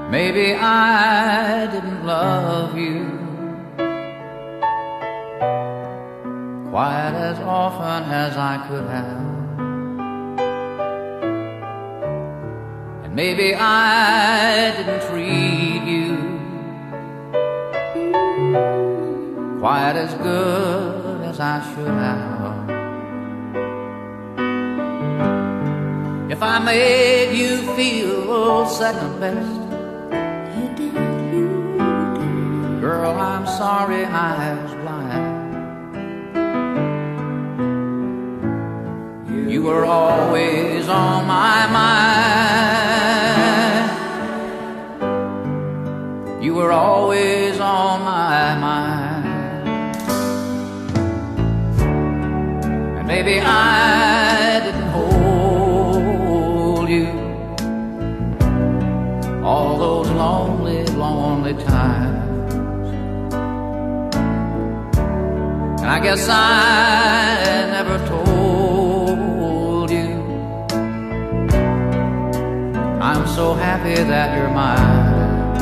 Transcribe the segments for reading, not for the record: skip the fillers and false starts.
Maybe I didn't love you quite as often as I could have, and maybe I didn't treat you quite as good as I should have. If I made you feel second best, girl, I'm sorry I was blind. You were always on my mind. You were always on my mind. And maybe I didn't hold you all those lonely, lonely times. I guess I never told you I'm so happy that you're mine.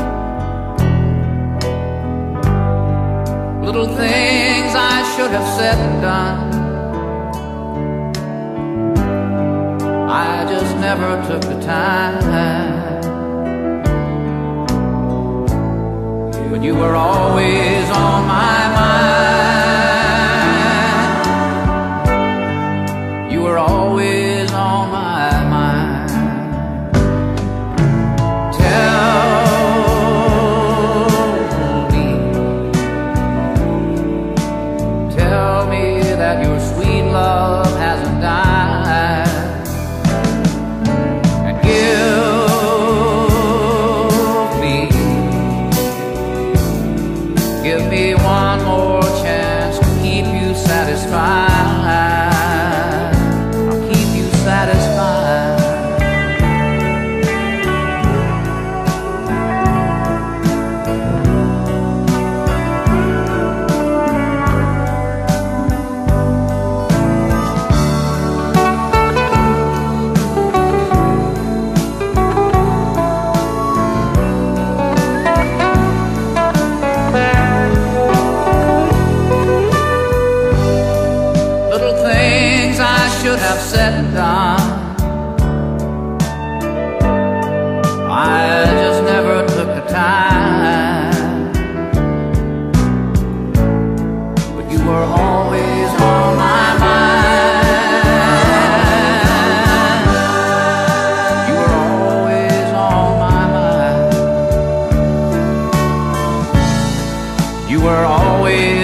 Little things I should have said and done, I just never took the time. But you were always on my mind. You were always on my mind. Tell me that your sweet love hasn't died, and give me one more chance to keep you satisfied. Should have said and done, I just never took the time. But you were always on my mind. You were always on my mind. You were always